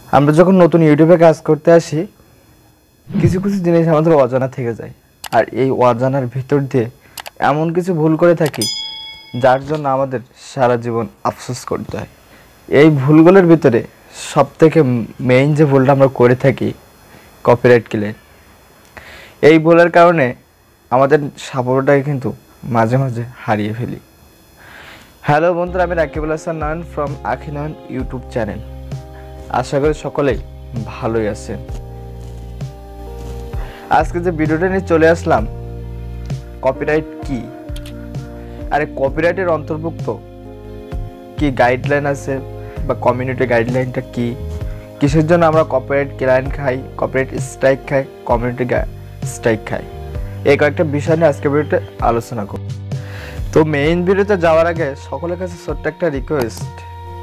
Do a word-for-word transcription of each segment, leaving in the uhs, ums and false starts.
আমরা যখন নতুন ইউটিউবে কাজ করতে আসি কিছু কিছু জিনিস আমাদের অজানা থেকে যায়, আর এই অজানার ভিতর দিয়ে এমন কিছু ভুল করে থাকি যার জন্য আমাদের সারা জীবন আফসোস করতে হয়। এই ভুলগুলোর ভিতরে সবথেকে মেইন যে ভুলটা আমরা করে থাকি কপিরাইট ক্লেম। এই ভুলের কারণে আমাদের সাফল্যটাকে কিন্তু মাঝে মাঝে হারিয়ে ফেলি। হ্যালো বন্ধুরা, আমি রাকিবুল হাসান নয়ন ফ্রম আখি নয়ন ইউটিউব চ্যানেল। আশা করি সকলেই ভালোই আছেন। আজকে যে ভিডিওটা নিয়ে চলে আসলাম, কপিরাইট কি, আরে কপিরাইটের অন্তর্ভুক্ত কি গাইডলাইন আছে বা কমিউনিটি গাইডলাইনটা কি, কিসের জন্য আমরা কপিরাইট ক্লেম খাই, কপিরাইট স্ট্রাইক খাই, কমিউনিটি স্ট্রাইক খাই, এই কয়েকটা বিষয় নিয়ে আজকে ভিডিওতে আলোচনা করব। তো মেইন ভিডিওতে যাওয়ার আগে সকলের কাছে ছোট্ট একটা রিকোয়েস্ট,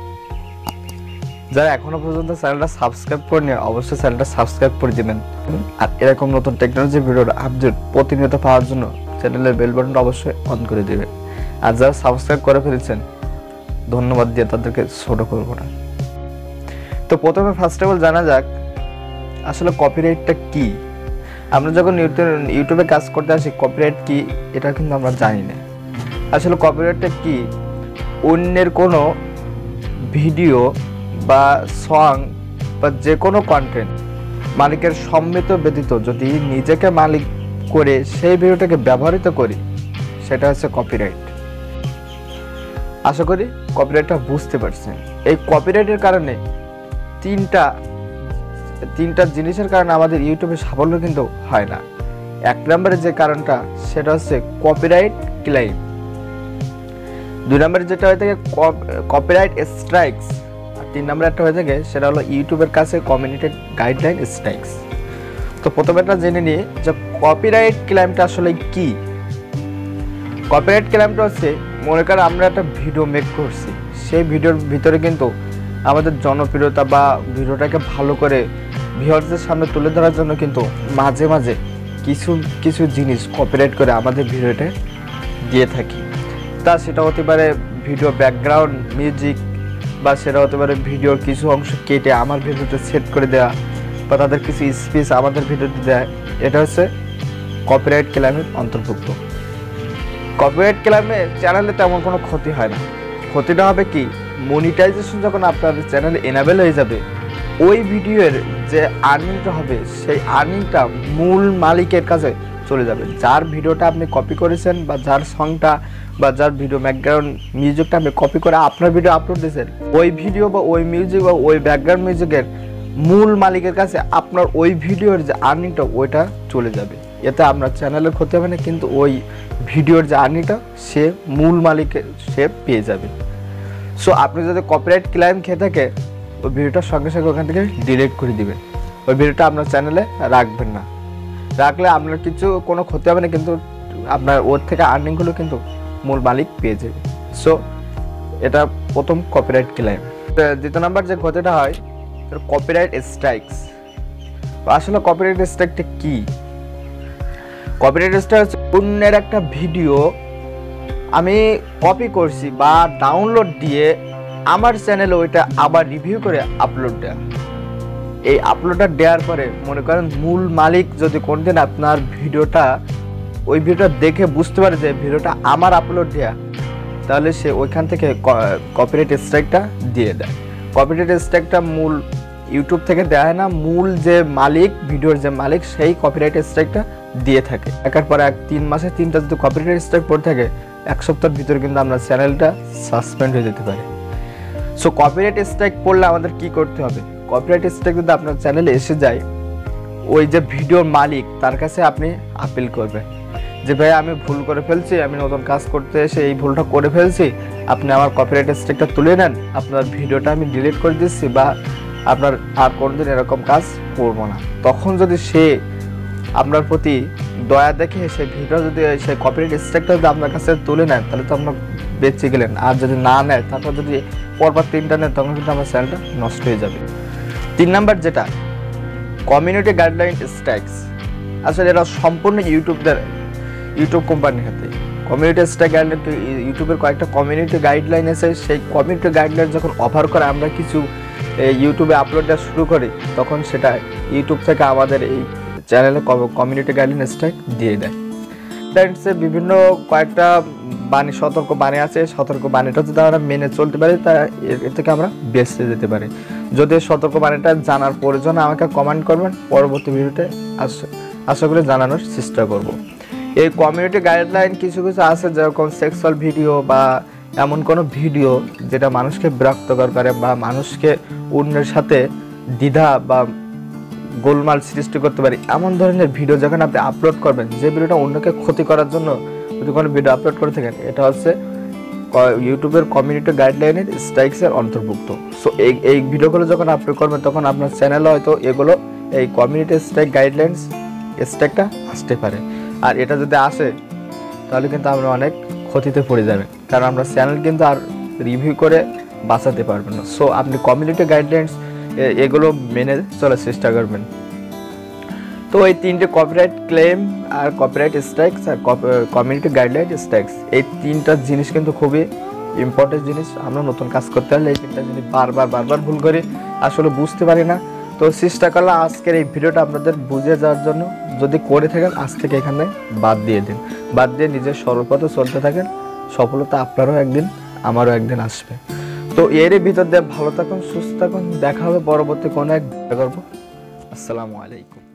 যারা এখনো পর্যন্ত চ্যানেলটা সাবস্ক্রাইব করেনি অবশ্যই চ্যানেলটা সাবস্ক্রাইব করে দিবেন, আর এরকম নতুন টেকনোলজি ভিডিওর আপডেট প্রতিনিয়ত পাওয়ার জন্য চ্যানেলের বেল বাটনটা অবশ্যই অন করে দিবেন। আর যারা সাবস্ক্রাইব করে ফেলেছেন ধন্যবাদ দিয়ে তাদেরকে ছোট করব না। তো প্রথমে ফার্স্ট অফ অল জানা যাক আসলে কপিরাইটটা কি। আমরা যখন ইউটিউবে কাজ করতে আসি কপিরাইট কি এটা কিন্তু আমরা জানি না। আসলে কপিরাইটটা কি, অন্যের কোনো ভিডিও বা সং বা যে কোনো কন্টেন্ট মালিকের সম্মত ব্যতীত যদি নিজেকে মালিক করে সেই ভিডিওটাকে ব্যবহৃত করি সেটা হচ্ছে কপিরাইট। আশা করি কপিরাইটটা বুঝতে পারছেন। এই কপিরাইটের কারণে তিনটা তিনটা জিনিসের কারণে আমাদের ইউটিউবে সাফল্য কিন্তু হয় না। এক নম্বরে যে কারণটা সেটা হচ্ছে কপিরাইট ক্লেম, দুই নম্বরে যেটা হয়ে থাকে কপিরাইট স্ট্রাইকস, আর তিন নম্বরে একটা হয়ে থাকে সেটা হলো ইউটিউবের কাছে কমিউনিটি গাইডলাইন স্ট্রাইকস। তো প্রথমে একটা জেনে নিই যে কপিরাইট ক্লেমটা আসলে কি। কপিরাইট ক্লেমটা হচ্ছে, মনে করেন আমরা একটা ভিডিও মেক করছি, সেই ভিডিওর ভিতরে কিন্তু আমাদের জনপ্রিয়তা বা ভিডিওটাকে ভালো করে ভিউয়ারদের সামনে তুলে ধরার জন্য কিন্তু মাঝে মাঝে কিছু কিছু জিনিস কপিরাইট করে আমাদের ভিডিওতে দিয়ে থাকি। তা সেটা হতে পারে ভিডিও ব্যাকগ্রাউন্ড মিউজিক, বা সেটা হতে পারে ভিডিওর কিছু অংশ কেটে আমার ভিডিওতে সেট করে দেওয়া, বা তাদের কিছু স্পেস আমাদের ভিডিওতে দেয়। এটা হচ্ছে কপিরাইট ক্লেমের অন্তর্ভুক্ত। কপিরাইট ক্লেমে চ্যানেলে তেমন কোনো ক্ষতি হয় না। ক্ষতিটা হবে কি, মনিটাইজেশন যখন আপনার চ্যানেলে এনাবেল হয়ে যাবে, ওই ভিডিওর যে আর্নিংটা হবে সেই আর্নিংটা মূল মালিকের কাছে চলে যাবে। যার ভিডিওটা আপনি কপি করেছেন বা যার সংটা বা যার ভিডিও ব্যাকগ্রাউন্ড মিউজিকটা আপনি কপি করে আপনার ভিডিও আপলোড দিয়েছেন, ওই ভিডিও বা ওই মিউজিক বা ওই ব্যাকগ্রাউন্ড মিউজিকের মূল মালিকের কাছে আপনার ওই ভিডিওর যে আর্নিংটা ওইটা চলে যাবে। এতে আপনার চ্যানেলের ক্ষতি হবে না, কিন্তু ওই ভিডিওর যে আর্নিংটা সে মূল মালিকের সে পেয়ে যাবে। সো আপনি যদি কপিরাইট ক্লেম খেয়ে থাকে ওই ভিডিওটার সঙ্গে সঙ্গে ওখান থেকে ডিলিট করে দিবেন। ওই ভিডিওটা আপনার চ্যানেলে রাখবেন না। রাখলে আপনার কিছু কোনো ক্ষতি হবে না, কিন্তু আপনার ওর থেকে আর্নিংগুলো কিন্তু মূল মালিক পেয়ে যাবে। সো এটা প্রথম কপিরাইট ক্লেম। দ্বিতীয় নাম্বার যে ক্ষতিটা হয় কপিরাইট স্ট্রাইকস। আসলে কপিরাইট স্ট্রাইকটা কি? কপিরাইট স্ট্রাইক হচ্ছে অন্যের একটা ভিডিও আমি কপি করছি বা ডাউনলোড দিয়ে আমার চ্যানেলে ওইটা আবার রিভিউ করে আপলোড দেওয়া। এই আপলোডটা দেওয়ার পরে মনে করেন মূল মালিক যদি কোনদিন আপনার ভিডিওটা ওই ভিডিওটা দেখে বুঝতে পারে যে ভিডিওটা আমার আপলোড দেওয়া, তাহলে সে ওইখান থেকে কপিরাইট স্ট্রাইকটা দিয়ে দেয়। কপিরাইট স্ট্রাইকটা মূল ইউটিউব থেকে দেওয়া হয় না, মূল যে মালিক ভিডিওর যে মালিক সেই কপিরাইট স্ট্রাইকটা দিয়ে থাকে। একের পর এক তিন মাসে তিনটা যদি কপিরাইট স্ট্রাইক পড়ে থাকে এক সপ্তাহের ভিতরে কিন্তু আমরা চ্যানেলটা সাসপেন্ড হয়ে যেতে পারে। সো কপিরাইট স্ট্রাইক পড়লে আমাদের কি করতে হবে? কপিরাইট স্ট্রাইক যদি আপনার চ্যানেলে এসে যায়, ওই যে ভিডিওর মালিক তার কাছে আপনি আপিল করবেন যে ভাই আমি ভুল করে ফেলছি, আমি নতুন কাজ করতে এসে এই ভুলটা করে ফেলছি, আপনি আমার কপিরাইট স্ট্রাইকটা তুলে নেন, আপনার ভিডিওটা আমি ডিলিট করে দিচ্ছি বা আপনার আর কোনোদিন এরকম কাজ করবো না। তখন যদি সে আপনার প্রতি দয়া দেখে সেই ভিডিও যদি সেই কপিরাইট স্ট্রাইকটা যদি আপনার কাছে তুলে নেন তাহলে তো আপনার বেঁচে গেলেন। আর যদি না নেয় তারপর যদি পরপর তিনটা নেন তখন কিন্তু আমার চ্যানেলটা নষ্ট হয়ে যাবে। তিন নাম্বার যেটা কমিউনিটি গাইডলাইন স্ট্রাইকস। আসলে এটা সম্পূর্ণ ইউটিউবদের ইউটিউব কোম্পানির হাতে। কমিউনিটি স্ট্রাইক গাইডলাইন ইউটিউবের কয়েকটা কমিউনিটি গাইডলাইন আছে, সেই কমিউনিটি গাইডলাইন যখন অফার করে আমরা কিছু ইউটিউবে আপলোড দেওয়া শুরু করি তখন সেটা ইউটিউব থেকে আমাদের এই চ্যানেলে কমিউনিটি গাইডলাইন স্ট্রাইক দিয়ে দেয়। গাইডলাইন্সে বিভিন্ন কয়েকটা বাণী সতর্ক বাণী আছে, সতর্ক বাণীটা যদি আমরা মেনে চলতে পারি তা এর থেকে আমরা বেঁচে যেতে পারি। যদি সতর্ক বাণীটা জানার প্রয়োজন আমাকে কমেন্ট করবেন, পরবর্তী ভিডিওতে আশা করি জানানোর চেষ্টা করব। এই কমিউনিটি গাইডলাইন কিছু কিছু আছে, যেরকম সেক্সুয়াল ভিডিও বা এমন কোনো ভিডিও যেটা মানুষকে বিরক্তকর করে বা মানুষকে অন্যের সাথে দ্বিধা বা গোলমাল সৃষ্টি করতে পারে, এমন ধরনের ভিডিও যখন আপনি আপলোড করবেন, যে ভিডিওটা অন্যকে ক্ষতি করার জন্য যদি কোনো ভিডিও আপলোড করে থাকেন, এটা হচ্ছে ইউটিউবের কমিউনিটি গাইডলাইনের স্ট্রাইকসের অন্তর্ভুক্ত। সো এই এই ভিডিওগুলো যখন আপলোড করবেন তখন আপনার চ্যানেলে হয়তো এগুলো এই কমিউনিটি স্ট্রাইক গাইডলাইন্স স্ট্রাইকটা আসতে পারে। আর এটা যদি আসে তাহলে কিন্তু আমরা অনেক ক্ষতিতে পড়ে যাবেন, কারণ আমরা চ্যানেল কিন্তু আর রিভিউ করে বাঁচাতে পারবেন না। সো আপনি কমিউনিটি গাইডলাইন্স এগুলো মেনে চলার চেষ্টা করবেন। তো এই তিনটে কপিরাইট ক্লেম আর কপিরাইট স্ট্রাইকস আর কমিউনিটি গাইডলাইন স্ট্রাইকস, এই তিনটা জিনিস কিন্তু খুবই ইম্পর্টেন্ট জিনিস। আমরা নতুন কাজ করতে হলে এই তিনটা জিনিস বারবার বারবার ভুল করি, আসলে বুঝতে পারি না। তো চেষ্টা করলাম আজকের এই ভিডিওটা আপনাদের বুঝিয়ে যাওয়ার জন্য। যদি করে থাকেন আজ থেকে এখানে বাদ দিয়ে দিন, বাদ দিয়ে নিজের সর্বপথে চলতে থাকেন, সফলতা আপনারও একদিন আমারও একদিন আসবে। তো এরই ভিতর দিয়ে ভালো থাকুন, সুস্থ থাকুন, দেখা হবে পরবর্তী কোনো এক ভিডিও করবো। আসসালামু আলাইকুম।